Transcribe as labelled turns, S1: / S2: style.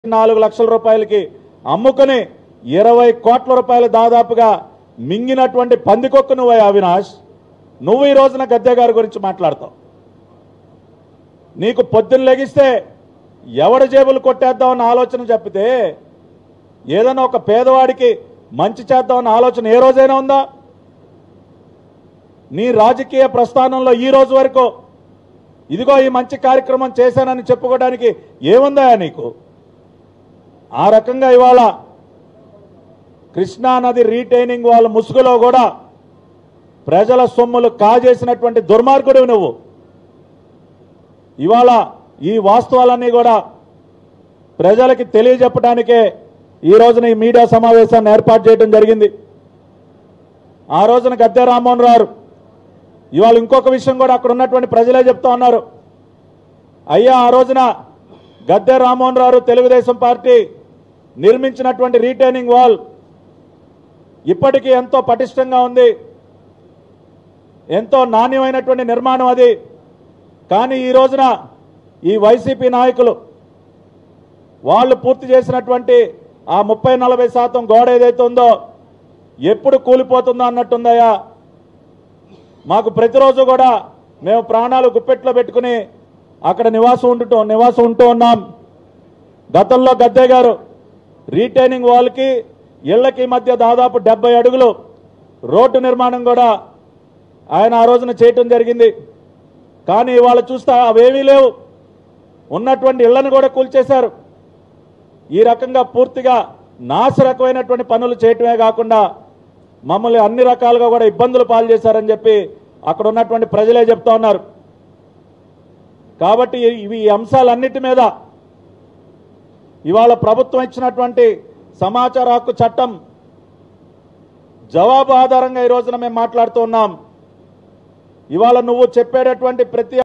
S1: 4 లక్షల రూపాయలకి అమ్ముకుని 20 కోట్ల రూపాయలు దాదాపుగా మింగినటువంటి పందికొక్కు నువ్వు అవినాష్. నువ్వు ఈ రోజున గద్దె గారి గురించి మాట్లాడతావు. నీకు పొద్దున్న లెగిస్తే ఎవడి జేబులు కొట్టేద్దామన్న ఆలోచన చెప్పితే ఏదైనా ఒక పేదవాడికి మంచి చేద్దామన్న ఆలోచన ఏ రోజైనా ఉందా? నీ రాజకీయ ప్రస్థానంలో ఈ రోజు వరకు ఇదిగో ఈ మంచి కార్యక్రమం చేశానని చెప్పుకోవడానికి ఏముందా నీకు? ఆ రకంగా ఇవాళ కృష్ణా నది రీటైనింగ్ వాళ్ళ ముసుగులో కూడా ప్రజల సొమ్ములు కాజేసినటువంటి దుర్మార్గుడివి నువ్వు. ఇవాళ ఈ వాస్తవాలన్నీ కూడా ప్రజలకి తెలియజెప్పడానికే ఈ రోజున ఈ మీడియా సమావేశాన్ని ఏర్పాటు చేయడం జరిగింది. ఆ రోజున గద్దె రామ్మోహన్ రావు ఇవాళ ఇంకొక విషయం కూడా అక్కడ ఉన్నటువంటి ప్రజలే చెప్తా ఉన్నారు. అయ్యా, ఆ రోజున గద్దె రామ్మోహన్ రావు తెలుగుదేశం పార్టీ నిర్మించినటువంటి రీటైనింగ్ వాల్ ఇప్పటికీ ఎంతో పటిష్టంగా ఉంది, ఎంతో నాణ్యమైనటువంటి నిర్మాణం అది. కానీ ఈ రోజున ఈ వైసీపీ నాయకులు వాళ్ళు పూర్తి చేసినటువంటి ఆ 30-40% గోడ ఏదైతే ఉందో ఎప్పుడు కూలిపోతుందో అన్నట్టుందయ్యా. మాకు ప్రతిరోజు కూడా మేము ప్రాణాలు గుప్పెట్లో పెట్టుకుని అక్కడ నివాసం ఉంటూ ఉన్నాం. గతంలో గద్దె గారు రీటైనింగ్ వాల్కి ఇళ్లకి మధ్య దాదాపు 70 అడుగులు రోడ్డు నిర్మాణం కూడా ఆయన ఆ రోజున చేయటం జరిగింది. కానీ ఇవాళ చూస్తే అవేమీ లేవు, ఉన్నటువంటి ఇళ్లను కూడా కూల్చేశారు. ఈ రకంగా పూర్తిగా నాశరకమైనటువంటి పనులు చేయటమే కాకుండా మమ్మల్ని అన్ని రకాలుగా కూడా ఇబ్బందులు పాలు చేశారని చెప్పి అక్కడ ఉన్నటువంటి ప్రజలే చెప్తా ఉన్నారు. కాబట్టి ఈ అంశాలన్నిటి మీద ఇవాళ ప్రభుత్వం ఇచ్చినటువంటి సమాచార హక్కు చట్టం జవాబు ఆధారంగా ఈ రోజున మేము మాట్లాడుతూ ఉన్నాం. ఇవాళ నువ్వు చెప్పేటటువంటి ప్రతి